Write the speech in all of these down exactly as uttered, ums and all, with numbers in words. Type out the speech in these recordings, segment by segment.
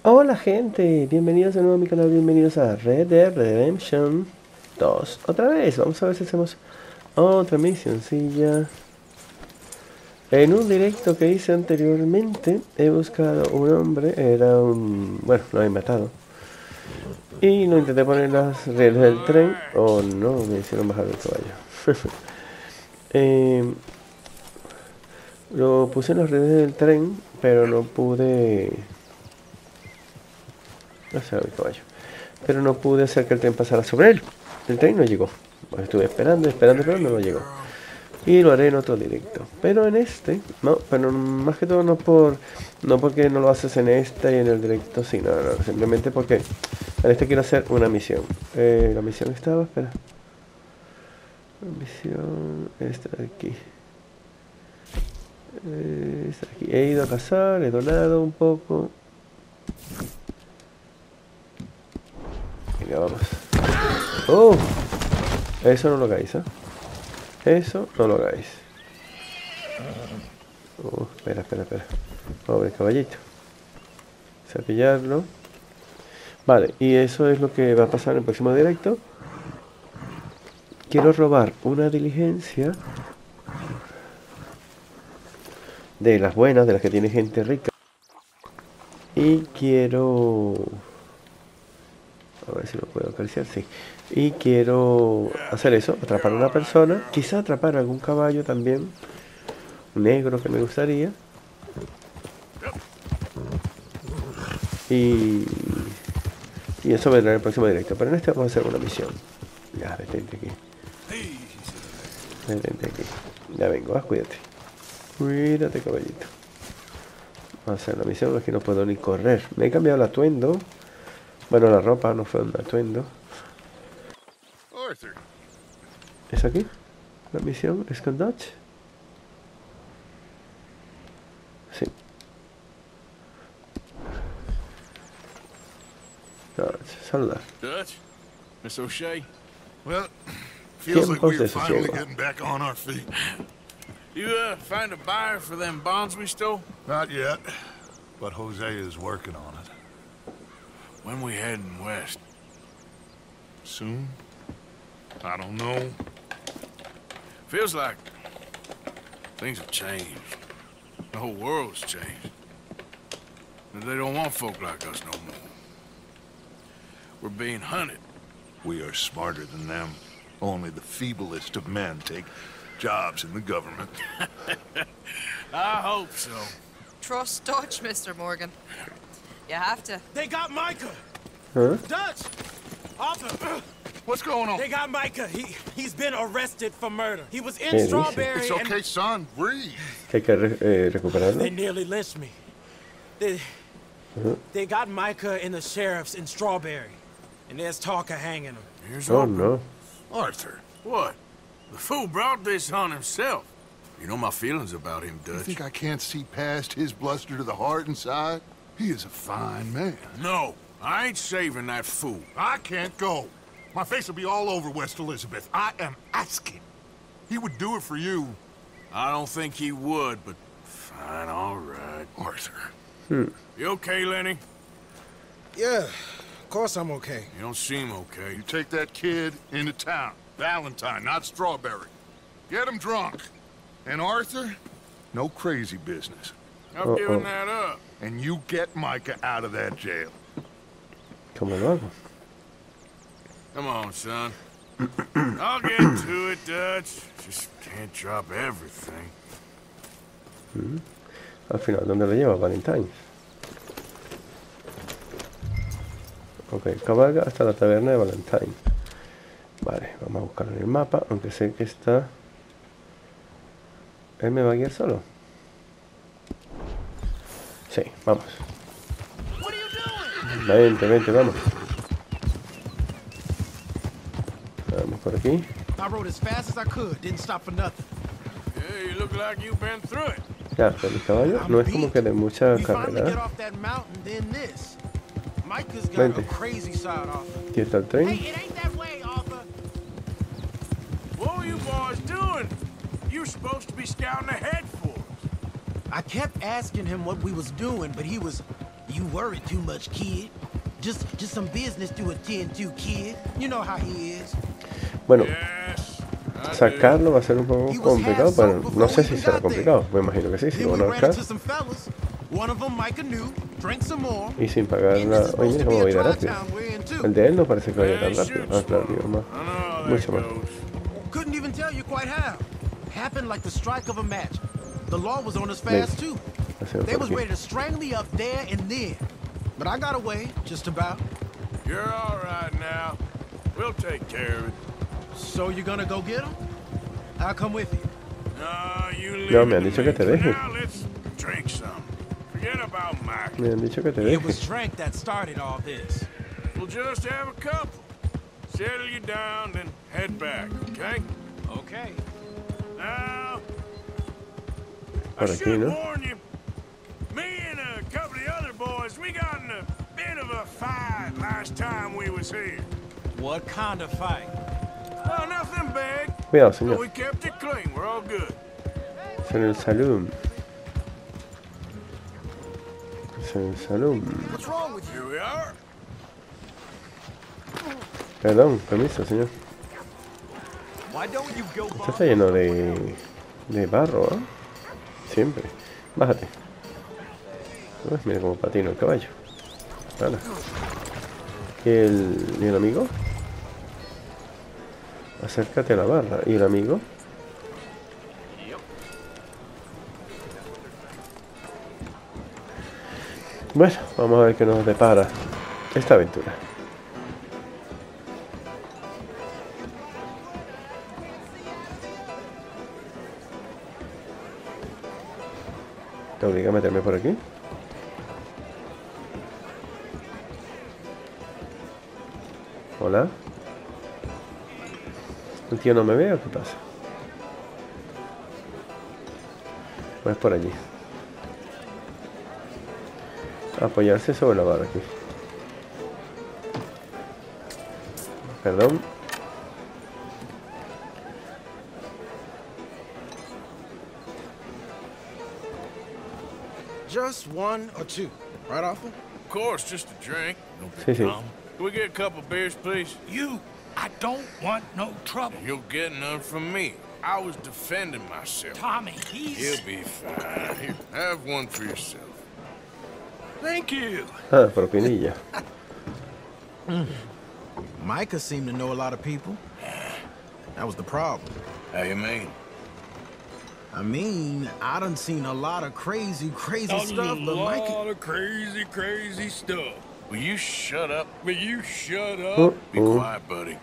Hola gente, bienvenidos de nuevo a mi canal, bienvenidos a Red Dead Redemption dos. Otra vez, vamos a ver si hacemos otra misioncilla. En un directo que hice anteriormente, he buscado un hombre, era un... bueno, lo he matado. Y lo intenté poner en las redes del tren, oh no, me hicieron bajar del caballo. eh, lo puse en las redes del tren, pero no pude... no sé, el caballo. Pero no pude hacer que el tren pasara sobre él. El tren no llegó. Pues estuve esperando, esperando, pero no llegó. Y lo haré en otro directo. Pero en este, no, pero más que todo no por no porque no lo haces en este y en el directo, sí, no, no, simplemente porque en este quiero hacer una misión. Eh, la misión estaba, espera. La misión, esta de aquí. Eh, esta de aquí. He ido a cazar, he donado un poco. Venga, vamos. ¡Oh! Eso no lo hagáis, ¿eh? Eso no lo hagáis. Oh, espera, espera, espera. Pobre caballito. Cepillarlo. Vale, y eso es lo que va a pasar en el próximo directo. Quiero robar una diligencia. De las buenas, de las que tiene gente rica. Y quiero... a ver si lo puedo acariciar, sí. Y quiero hacer eso, atrapar a una persona, quizá atrapar a algún caballo también, un negro que me gustaría. Y, y eso vendrá en el próximo directo, pero en este vamos a hacer una misión. Ya, detente aquí. Detente aquí. Ya vengo, ah, cuídate. Cuídate, caballito. Vamos a hacer la misión, aquí no puedo ni correr. Me he cambiado el atuendo. Bueno, la ropa no fue un atuendo. ¿Es aquí? ¿La misión es con Dutch? Sí. Dutch, saludar. Dutch? Miss O'Shea? Well, feels like Tiempos we're de finally sosiego. getting back on our feet. You, uh, find a buyer for them bonds we stole? Not yet, but Jose is working on it. When we heading west? Soon? I don't know. Feels like things have changed. The whole world's changed. And they don't want folk like us no more. We're being hunted. We are smarter than them. Only the feeblest of men take jobs in the government. I hope so. Trust Dutch, Mister Morgan. You have to. They got Micah! Huh? Dutch! Arthur! What's going on? They got Micah. He, he's been arrested for murder. He was in Hey, Strawberry It's and okay, son. Breathe. Que hay que re eh, recuperarlo. they nearly lynched me. They, Uh-huh. they got Micah and the sheriffs in Strawberry. And there's talk of hanging him. Here's Oh hoping. no. Arthur. What? The fool brought this on himself. You know my feelings about him, You Dutch. think I can't see past his bluster to the heart inside? He is a fine man. No, I ain't saving that fool. I can't go. My face will be all over West Elizabeth. I am asking. He would do it for you. I don't think he would, but fine, all right. Arthur. Hmm. You okay, Lenny? Yeah, of course I'm okay. You don't seem okay. You take that kid into town. Valentine, not Strawberry. Get him drunk. And Arthur, no crazy business. I'm Uh-oh. giving that up. And you get Micah out of that jail. ¿Cómo lo hago? Come on, son. I'll get to it, Dutch. Just can't drop everything. Mm. Al final, ¿dónde lo lleva? Valentine. Ok, cabalga hasta la taberna de Valentine. Vale, vamos a buscarlo en el mapa, aunque sé que está... ¿Él me va a guiar solo? Sí, vamos. Vente, vente, vamos. Vamos por aquí. I rode as fast as I could, didn't stop for nothing. Yeah, you look like you've been through it. Ya, pero el caballo no es como que de mucha We finally get carrera. off that mountain, then this. Micah's got Vente. a crazy side, Arthur. Aquí está el tren. Hey, it ain't that way, Arthur. What were you boys doing? You're supposed to be scouting ahead for us. I kept asking him what we was doing, but he was You worry too much, kid. Just, just some business to attend to, kid. You know how he is. Bueno, Yes, I sacarlo va a ser un poco complicado, pero no sé si será complicado. Me imagino que sí, si Then lo we van a ran ahorcar. into some fellas. One of them Micah knew, drank some more. Y sin pagar And la... this is Oye, supposed to ¿cómo be va a a ir dry rápido? town we're in too. El de él no parece que vaya do. tan Man, rápido. shoot Ah, claro, slow. digo, más. I know how Mucho that más. goes. Couldn't even tell you quite how. Happened like the strike of a match. The law was on us fast too. Hacemos They por was aquí. ready to strangle me up there and then. But I got away, just about. You're all right now. We'll take care of it. So you're gonna go get him? I'll come with you. No, you leave No, me it han to dicho me. que te deje. Now let's drink some. Forget about Mac. Me han dicho que te It was deje. Trank that started all this. We'll just have a couple. Settle you down, then head back, okay? Okay. Now, Por I aquí, should ¿no? warn you. Me and a couple of the other boys, we got in a bit of a fight last time we was here. What kind of fight? Well, nothing big. Cuidado, But señor. we kept it clean. We're all good. Es en el salón. Es en el salón. What's wrong with you? Here we are. Perdón, permiso, señor. Why don't you go Esto está lleno de, de barro, ¿eh? Siempre. Bájate. Uy, mira cómo patina el caballo. Hala. ¿Y el, ¿Y el amigo? Acércate a la barra. ¿Y el amigo? Bueno, vamos a ver qué nos depara esta aventura. Te obliga a meterme por aquí. Hola. ¿El tío no me ve o qué pasa? Pues por allí. Apoyarse sobre la barra aquí. Perdón. Just one or two, right, Arthur? Of course, just a drink. No big Sí, sí. problem. Can we get a couple beers, please? You, I don't want no trouble. You'll get none from me. I was defending myself. Tommy, he's... He'll be fine. Here, have one for yourself. Thank you. Ah, propinilla. Micah seemed to know a lot of people. That was the problem. How you mean? I mean, I done seen a lot of crazy, crazy stuff, but Micah... of crazy, crazy stuff. Will you shut up? Will you shut up? Oh, Be oh. quiet, buddy.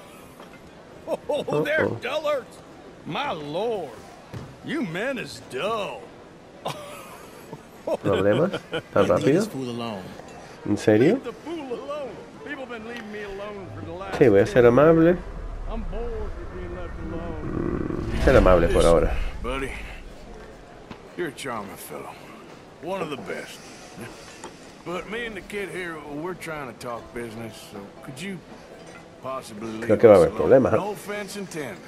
Oh, they're Uh-oh. dullards. My lord, you men is dull. ¿Problemas? ¿Tan Leave rápido? this fool alone. ¿En serio? Leave the fool alone. People been leaving me alone for the last... Sí, voy a ser amable. I'm bored with being left alone. Ser amable por ahora. Buddy, you're a charming fellow. One of the best. But me and the kid here, we're trying to talk business, so could you possibly leave Creo que va a us haber alone? problemas, ¿eh? No offense intended.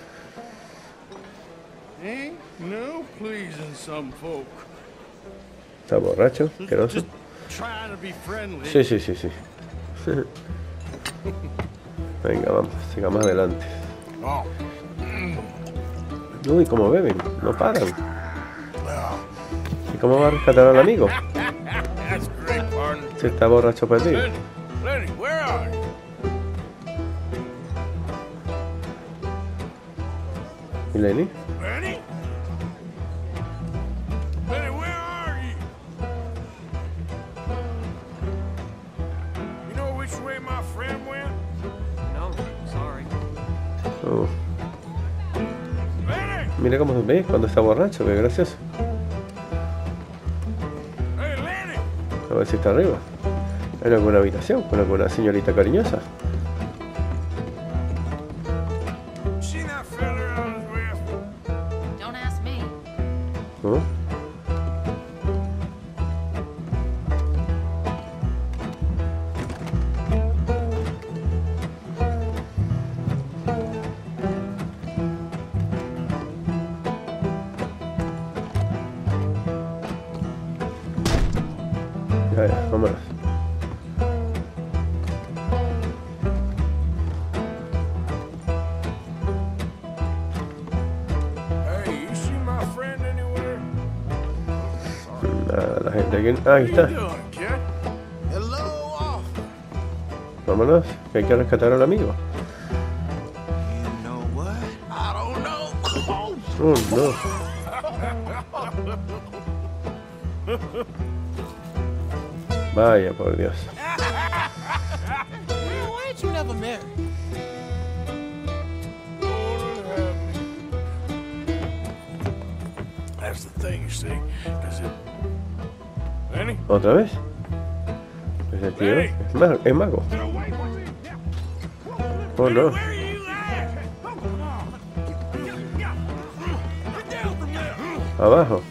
Ain't no pleasing some folk. ¿Está borracho? ¿Asqueroso? Just trying to be friendly. Sí, sí, sí, sí. Venga, vamos, sigamos adelante. Oh, Uy, cómo beben, no paran. ¿Y cómo va a rescatar al amigo? that's great, partner. Si está borracho perdido. Lenny, Lenny, where are you? ¿Y Lenny? Lenny? Lenny, where are you? You know which way my friend went? No, sorry. Oh. Lenny! Mira cómo se ve cuando está borracho, qué gracioso. Hey, Lenny! A ver si está arriba. En alguna habitación, con alguna señorita cariñosa. See that fella I was with? Don't ask me. ¿No? Ya, ya, vámonos. La gente aquí... Ah, ahí está. Hello, off. Vámonos, que hay que rescatar al amigo. You know what? I don't know. Oh, no. Vaya, por Dios. Why ain't you never married? That's the thing, you see. Cause it... Lenny? ¿Otra vez? Ese tío es, ma es mago. Oh, no. Abajo.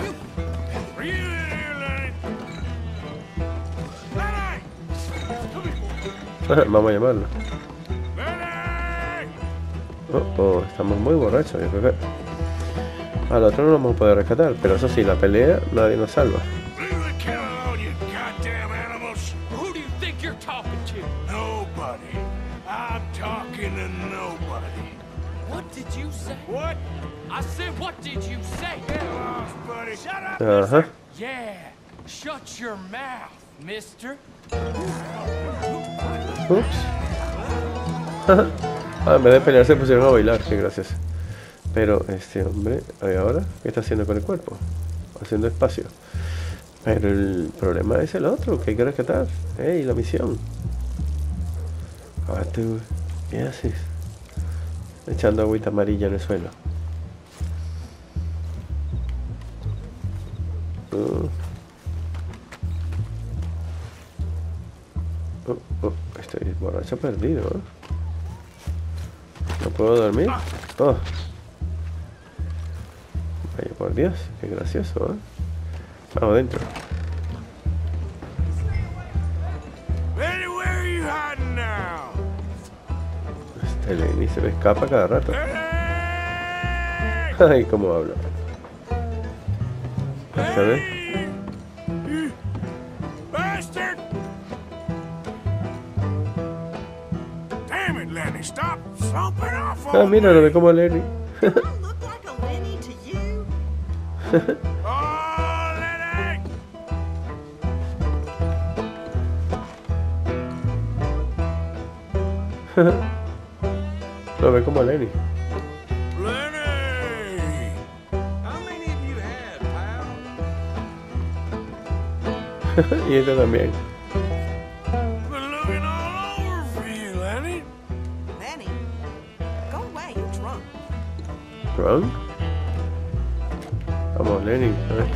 Vamos a llamarlo. Oh, oh, estamos muy borrachos. Yo creo que al otro no lo vamos a poder rescatar, pero eso sí, la pelea nadie nos salva. Nobody. I'm talking to nobody. What did you say? What? I said, what did you say? Get lost, buddy. Shut up. Ajá. Yeah, shut your mouth, mister. Ups. Ah, en vez de pelear se pusieron a bailar, sí, gracias. Pero este hombre, ¿y ahora qué está haciendo con el cuerpo? Haciendo espacio. Pero el problema es el otro, que hay que rescatar. ¡Ey, la misión! Ah, tú, ¿qué haces? Echando agüita amarilla en el suelo. Uh. Oh, oh, estoy borracho perdido, ¿eh? ¿No puedo dormir? Oh. Vaya por Dios, qué gracioso, ¿eh? Vamos dentro. Where are you hiding now? Este Lenny se me escapa cada rato. Ay, cómo habla. ¿Sabes? You bastard! Damn it, Lenny, stop slumping off Ah, on mira, lo ve como Lenny. Look like a Lenny to you. Oh, Lenny! Lo ve como Lenny. Lenny! How many of you had, pal? Y este también. Been looking all over for you, Lenny. Lenny, go away, you're drunk. ¿Drunk? Vamos, Lenny. A ver.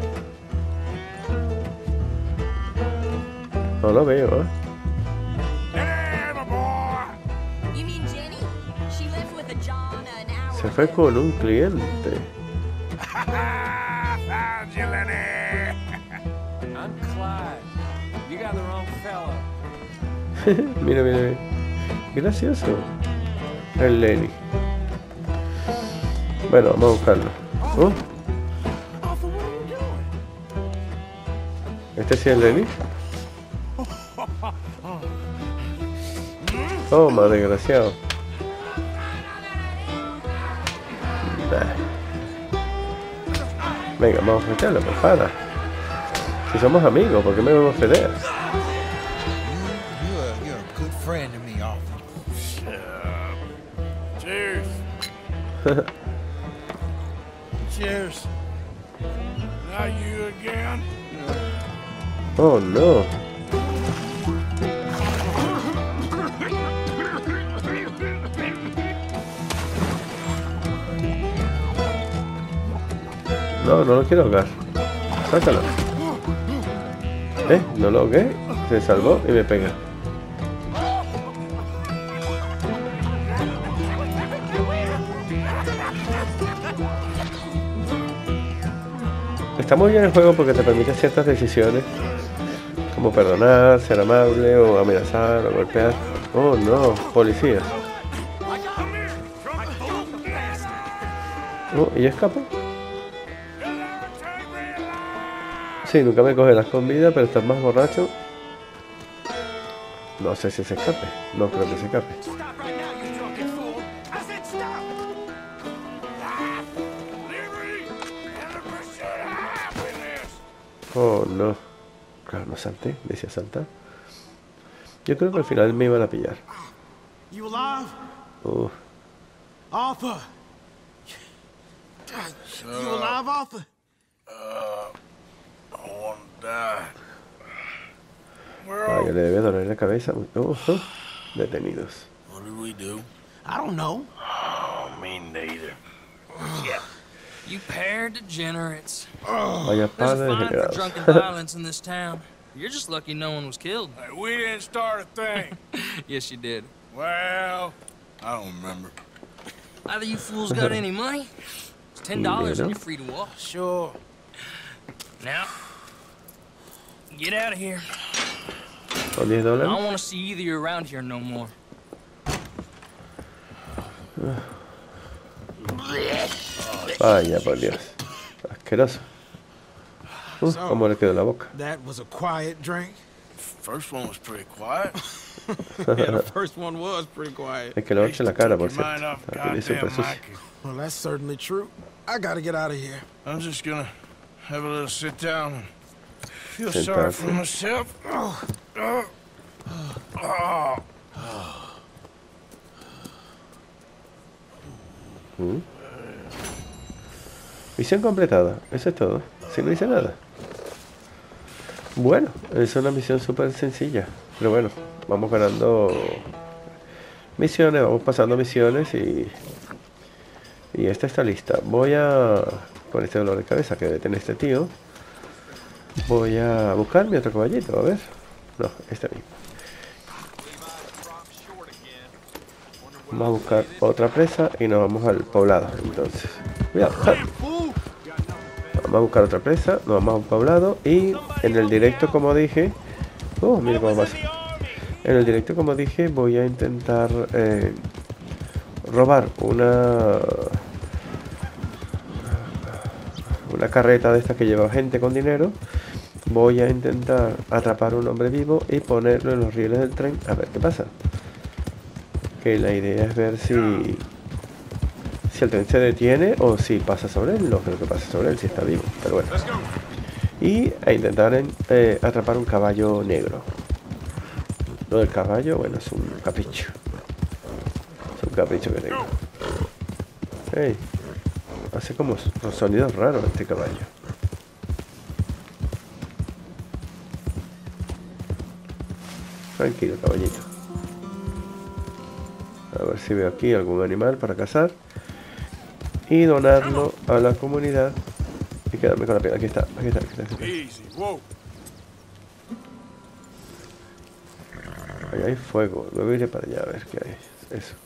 No lo veo, ¿eh? Lenny, my boy! You mean Jenny? She lived with a John an hour Se fue con un cliente. Found you, Lenny! I'm Clyde. You got the wrong fella. Mira, mira, mira. Qué gracioso. El Lenny. Bueno, vamos a buscarlo. Oh. ¿Este sí es Lenny? Oh, más desgraciado. Nah. Venga, vamos a meterlo, por favor. Si somos amigos, ¿por qué me vamos a ofender? You're a, you're a good friend to me, Arthur. Cheers. Cheers. Not you again? Oh, no. No, no lo quiero ahogar. Sácalo. ¿Eh? No lo ahogué. Se salvó y me pega. Está muy bien el juego porque te permite ciertas decisiones, como perdonar, ser amable, o amenazar, o golpear. Oh no, policías. Oh, ¿y escapó? Sí, nunca me cogerás con vida, pero estás más borracho. No sé si se escape. No creo que se escape. Stop right now, you drunken fool. I said stop. Liberty and the pursuit of happiness. Oh, no. Claro, no salté. Decía saltar. Yo creo que al final me iban a pillar. You alive? Uh. Arthur! You alive, Arthur? Uh, I want to die. Where Ah, are ya le debe doler la cabeza. Uh, uh, detenidos. What did we do? I don't know. Oh, me neither. Yeah. You pair degenerates. Vaya There's par a de fine for degenerados. drunken violence in this town. You're just lucky no one was killed. Hey, we didn't start a thing. Yes, you did. Well, I don't remember. Either you fools got any money? It's ten dollars and you're free to walk. Sure. Now, get out of here. Con diez I don't dólares. want to see either of you around here no more. Vaya, por Dios. Asqueroso. Uh, cómo le quedó la boca. That was a quiet drink. First one was pretty quiet. Yeah, the first one was pretty quiet. Es que lo eche en la cara, por Took your cierto. mind off La tenía súper goddamn sucia. Mikey. Well, that's certainly true. I gotta get out of here. I'm just gonna have a little sit down and feel sorry for Sentarse. myself. Oh, oh, oh. Mm. Misión completada. Eso es todo. Si no hice nada. Bueno, es una misión súper sencilla. Pero bueno, vamos ganando misiones, vamos pasando misiones y... Y esta está lista. Voy a... Con este dolor de cabeza que debe tener este tío. Voy a buscar mi otro caballito, a ver. No, este mismo. Vamos a buscar otra presa y nos vamos al poblado, entonces. Cuidado. Vamos a buscar otra presa, nos vamos a un poblado y en el directo, como dije... Oh, mira cómo pasa. En el directo, como dije, voy a intentar eh, robar una... Una carreta de estas que lleva gente con dinero. Voy a intentar atrapar a un hombre vivo y ponerlo en los rieles del tren. A ver qué pasa. Que la idea es ver si... Si el tren se detiene o si pasa sobre él. No creo que pase sobre él, si está vivo. Pero bueno. Y a intentar en, eh, atrapar un caballo negro. Lo del caballo, bueno, es un capricho. Es un capricho que tengo. Hey. Hace como sonidos raros este caballo. Tranquilo, caballito. A ver si veo aquí algún animal para cazar. Y donarlo a la comunidad. Y quedarme con la piel. Aquí está, aquí está, aquí está. Aquí está. Easy, whoa. Ahí hay fuego. Luego iré para allá a ver qué hay. Eso.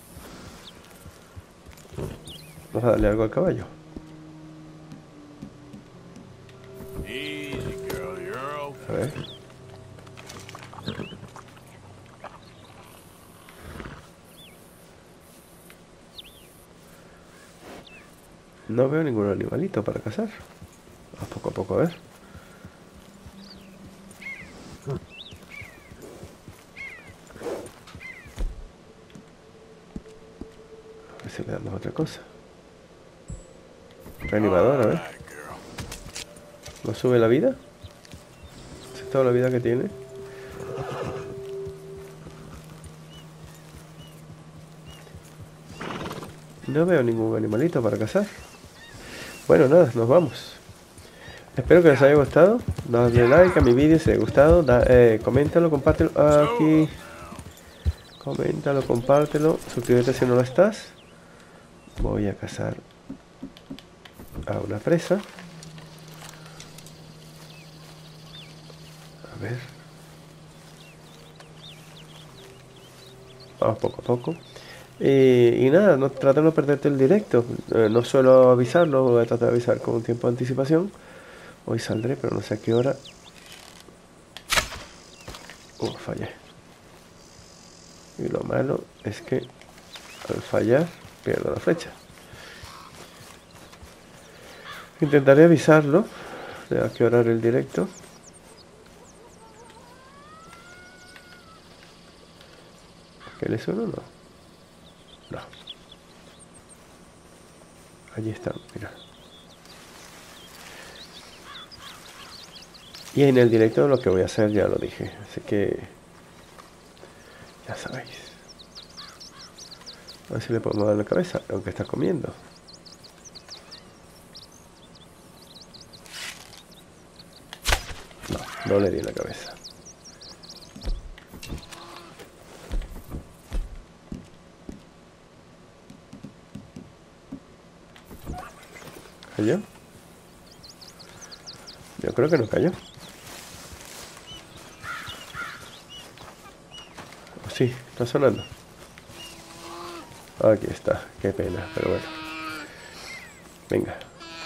Vamos a darle algo al caballo. Easy, girl, you're okay. A ver. No veo ningún animalito para cazar. A poco a poco, a ver. A ver si le damos otra cosa. Reanimador, a ver. ¿No sube la vida? ¿Es toda la vida que tiene? No veo ningún animalito para cazar. Bueno, nada, nos vamos. Espero que les haya gustado. Dadle like a mi vídeo si les ha gustado. Da, eh, coméntalo, compártelo aquí. Coméntalo, compártelo. Suscríbete si no lo estás. Voy a cazar a una presa. A ver. Vamos poco a poco. Y, y nada, no, trata de no perderte el directo. Eh, no suelo avisarlo, voy a tratar de avisar con un tiempo de anticipación. Hoy saldré, pero no sé a qué hora. Uh, fallé. Y lo malo es que al fallar pierdo la flecha. Intentaré avisarlo de a qué hora era el directo. ¿Qué le suena o no? No. Allí están, mira. Y en el directo lo que voy a hacer ya lo dije. Así que... ya sabéis. A ver si le podemos dar la cabeza, aunque está comiendo. No, no le di la cabeza. ¿Cayó? Yo creo que no cayó. Sí, está sonando. Aquí está, qué pena, pero bueno. Venga.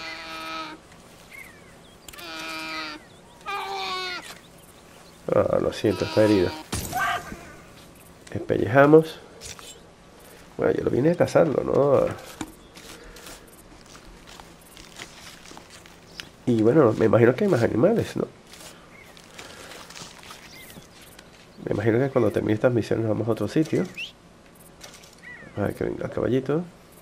Ah, lo siento, está herido. Espellejamos. Bueno, yo lo vine a cazarlo, ¿no? Y bueno, me imagino que hay más animales, ¿no? Me imagino que cuando termine estas misiones vamos a otro sitio. A ver que venga el caballito.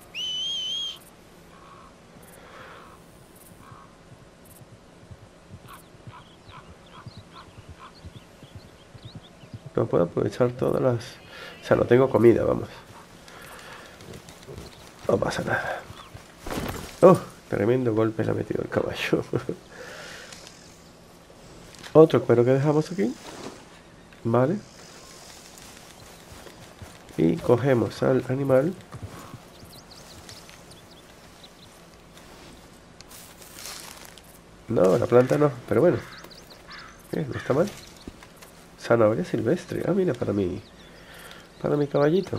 No puedo aprovechar todas las... O sea, no tengo comida, vamos. No pasa nada. Oh, tremendo golpe le ha metido el caballo. Otro cuero que dejamos aquí. Vale. Y cogemos al animal. No, la planta no, pero bueno. Bien, no está mal. Zanahoria silvestre. Ah, mira, para mi... Para mi caballito.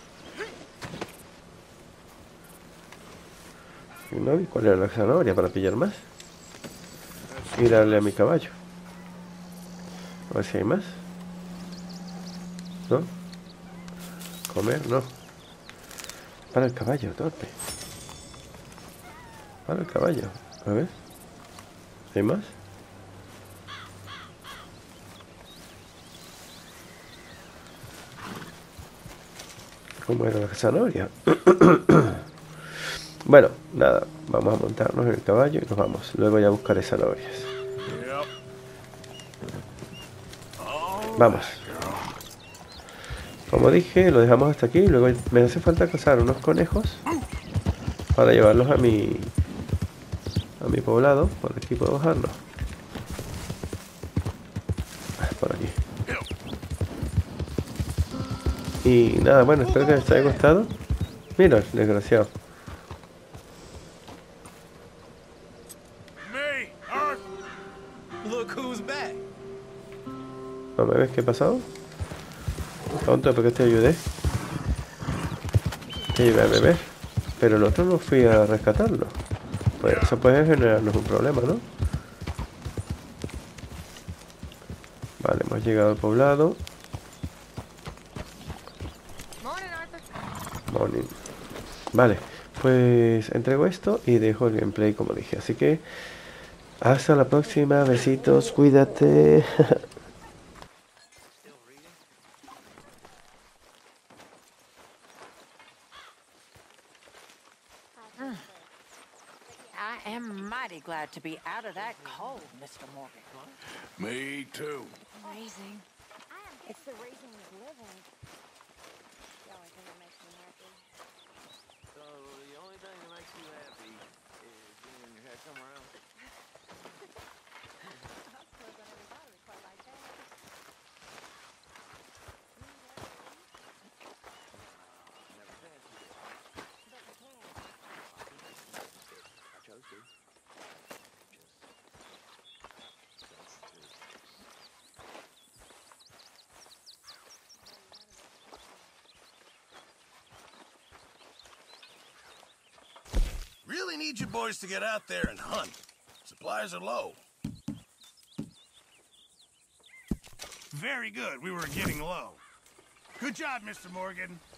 Y no vi cuál era la zanahoria para pillar más. Y darle a mi caballo. A ver si hay más. ¿No? Comer, no. Para el caballo, torpe. Para el caballo. A ver. ¿Hay más? ¿Cómo era la zanahoria? Bueno, nada. Vamos a montarnos en el caballo y nos vamos. Luego ya buscaré zanahorias. Vamos. Como dije, lo dejamos hasta aquí. Luego me hace falta cazar unos conejos para llevarlos a mi a mi poblado. Por aquí puedo bajarlo. Por aquí. Y nada, bueno, espero que les haya gustado. Mira, desgraciado. ¿No me ves qué ha pasado? Tonto, porque te ayudé. Te ayudé a beber. Pero el otro no fui a rescatarlo. Pues eso puede generarnos un problema, ¿no? Vale, hemos llegado al poblado. Morning. Vale, pues entrego esto y dejo el gameplay como dije. Así que hasta la próxima. Besitos, cuídate. I am mighty glad to be out of that cold, Mister Morgan. Me too. Amazing. It's the reason we live in. The only thing that makes me happy. So the only thing that makes you happy is getting your head somewhere else. I suppose I never thought of it quite like that. Never fancied it. But you can. I chose to. Really need you boys to get out there and hunt. Supplies are low. Very good. We were getting low. Good job, Mister Morgan.